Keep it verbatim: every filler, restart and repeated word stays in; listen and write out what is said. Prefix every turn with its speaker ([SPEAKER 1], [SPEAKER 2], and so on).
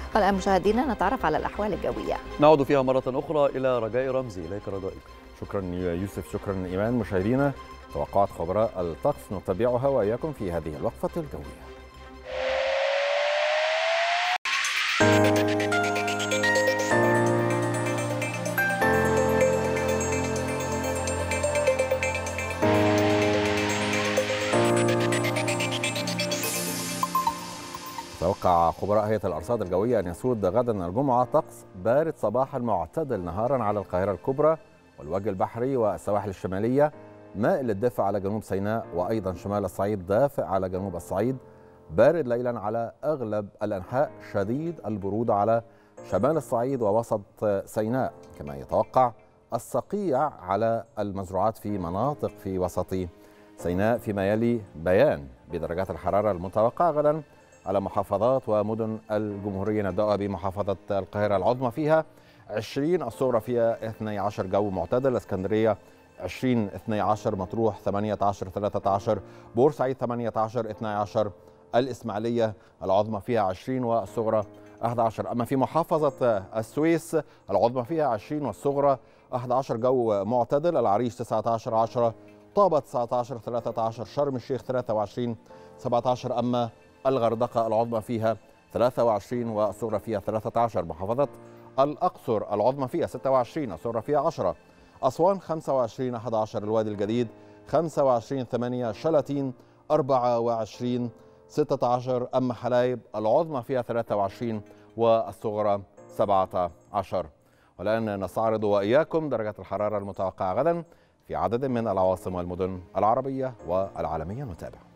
[SPEAKER 1] والآن مشاهدينا نتعرف على الأحوال الجوية.
[SPEAKER 2] نعود فيها مرة أخرى إلى رجاء رمزي. إليك رجائك.
[SPEAKER 3] شكرا يوسف، شكرا إيمان. مشاهدينا، توقعات خبراء الطقس نتابعها وإياكم في هذه الوقفة الجوية. توقع خبراء هيئة الأرصاد الجوية أن يسود غدا الجمعة طقس بارد صباحا معتدل نهارا على القاهرة الكبرى والوجه البحري والسواحل الشمالية، مائل للدفء على جنوب سيناء وأيضا شمال الصعيد، دافئ على جنوب الصعيد، بارد ليلا على أغلب الأنحاء، شديد البرودة على شمال الصعيد ووسط سيناء. كما يتوقع الصقيع على المزروعات في مناطق في وسط سيناء، فيما يلي بيان بدرجات الحرارة المتوقعة غدا على محافظات ومدن الجمهورية. نبدأها بمحافظة القاهرة العظمى، فيها عشرين، الصغرى فيها اثني عشر، جو معتدل. اسكندرية عشرين، اثني عشر، مطروح ثمانية عشر، ثلاثة عشر، بورسعيد ثمانية عشر، اثني عشر، الإسماعيلية العظمى فيها عشرين والصغرى أحد عشر. أما في محافظة السويس العظمى فيها عشرين والصغرى أحد عشر، جو معتدل. العريش تسعة عشر، عشرة، طابة تسعة عشر، ثلاثة عشر، شرم الشيخ ثلاثة وعشرين، سبعة عشر. أما الغردقة العظمى فيها ثلاثة وعشرين والصغرى فيها ثلاثة عشر. محافظة الأقصر العظمى فيها ستة وعشرين، الصغرى فيها عشرة. أسوان خمسة وعشرين، أحد عشر. الوادي الجديد خمسة وعشرين، ثمانية. شلاتين أربعة وعشرين، ستة عشر. أما حلايب العظمى فيها ثلاثة وعشرين والصغرى سبعة عشر. والآن نستعرض وإياكم درجات الحرارة المتوقعة غدا في عدد من العواصم والمدن العربية والعالمية. نتابع.